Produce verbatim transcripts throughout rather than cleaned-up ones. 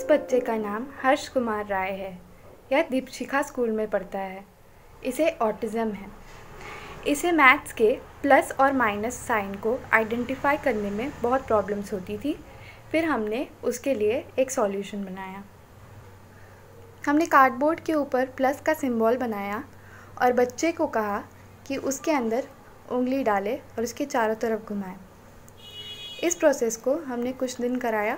इस बच्चे का नाम हर्ष कुमार राय है। यह दीपशिखा स्कूल में पढ़ता है। इसे ऑटिज़म है। इसे मैथ्स के प्लस और माइनस साइन को आइडेंटिफाई करने में बहुत प्रॉब्लम्स होती थी। फिर हमने उसके लिए एक सॉल्यूशन बनाया। हमने कार्डबोर्ड के ऊपर प्लस का सिंबल बनाया और बच्चे को कहा कि उसके अंदर उंगली डाले और उसके चारों तरफ घुमाए। इस प्रोसेस को हमने कुछ दिन कराया।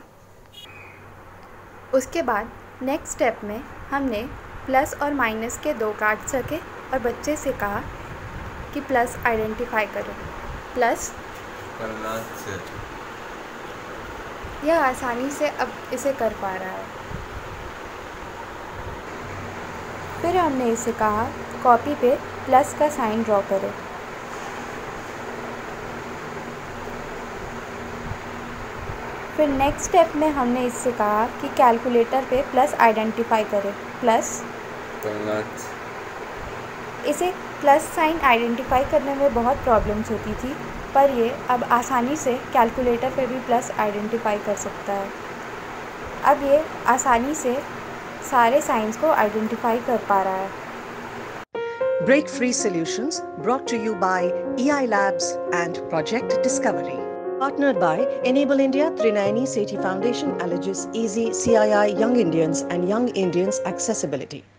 उसके बाद नेक्स्ट स्टेप में हमने प्लस और माइनस के दो कार्ड्स रखे और बच्चे से कहा कि प्लस आइडेंटिफाई करो। प्लस यह आसानी से अब इसे कर पा रहा है। फिर हमने इसे कहा कॉपी पे प्लस का साइन ड्रॉ करो। फिर नेक्स्ट स्टेप में हमने इससे कहा कि कैलकुलेटर पे प्लस आइडेंटिफाई करें। प्लस इसे प्लस साइन आइडेंटिफाई करने में बहुत प्रॉब्लम्स होती थी, पर ये अब आसानी से कैलकुलेटर पे भी प्लस आइडेंटिफाई कर सकता है। अब ये आसानी से सारे साइंस को आइडेंटिफाई कर पा रहा है। Break Free Solutions brought to you by E I Labs and Project Discovery. Partnered by Enable India, Trinayani Sethi Foundation, Allergis Easy, C I I Young Indians and Young Indians Accessibility.